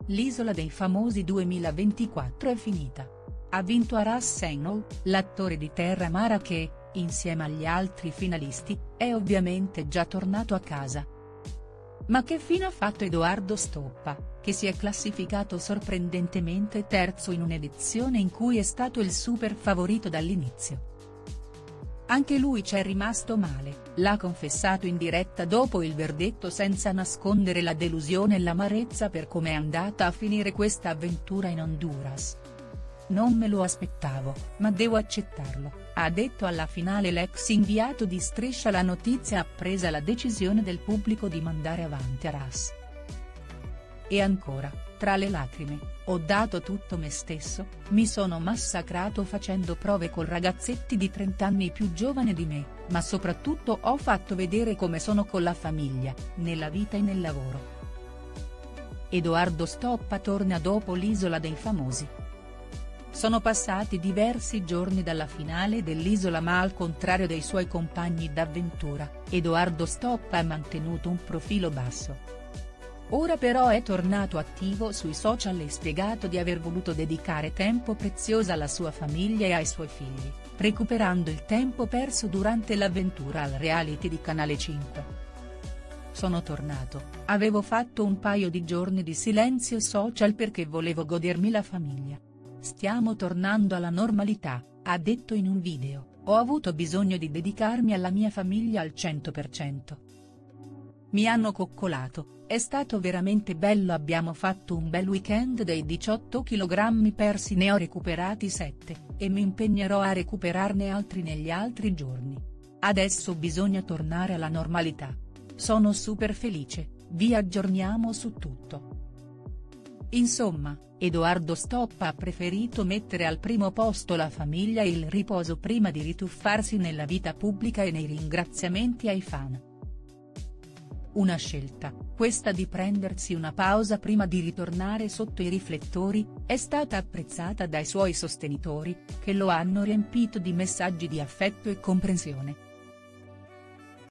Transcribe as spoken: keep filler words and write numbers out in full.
L'isola dei famosi duemilaventiquattro è finita. Ha vinto Aras Seinol, l'attore di Terra Mara che, insieme agli altri finalisti, è ovviamente già tornato a casa. Ma che fine ha fatto Edoardo Stoppa, che si è classificato sorprendentemente terzo in un'edizione in cui è stato il super favorito dall'inizio? Anche lui c'è rimasto male, l'ha confessato in diretta dopo il verdetto senza nascondere la delusione e l'amarezza per come è andata a finire questa avventura in Honduras. "Non me lo aspettavo, ma devo accettarlo", ha detto alla finale l'ex inviato di Striscia la Notizia appresa la decisione del pubblico di mandare avanti Aras. E ancora, tra le lacrime, "Ho dato tutto me stesso, mi sono massacrato facendo prove col ragazzetti di trenta anni più giovane di me, ma soprattutto ho fatto vedere come sono con la famiglia, nella vita e nel lavoro". Edoardo Stoppa torna dopo l'Isola dei Famosi. Sono passati diversi giorni dalla finale dell'Isola ma al contrario dei suoi compagni d'avventura, Edoardo Stoppa ha mantenuto un profilo basso. Ora però è tornato attivo sui social e spiegato di aver voluto dedicare tempo prezioso alla sua famiglia e ai suoi figli, recuperando il tempo perso durante l'avventura al reality di Canale cinque. "Sono tornato, avevo fatto un paio di giorni di silenzio social perché volevo godermi la famiglia. Stiamo tornando alla normalità", ha detto in un video, "ho avuto bisogno di dedicarmi alla mia famiglia al cento per cento. Mi hanno coccolato, è stato veramente bello, abbiamo fatto un bel weekend, dei diciotto chilogrammi persi ne ho recuperati sette, e mi impegnerò a recuperarne altri negli altri giorni. Adesso bisogna tornare alla normalità. Sono super felice, vi aggiorniamo su tutto". Insomma, Edoardo Stoppa ha preferito mettere al primo posto la famiglia e il riposo prima di rituffarsi nella vita pubblica e nei ringraziamenti ai fan. Una scelta, questa di prendersi una pausa prima di ritornare sotto i riflettori, è stata apprezzata dai suoi sostenitori, che lo hanno riempito di messaggi di affetto e comprensione.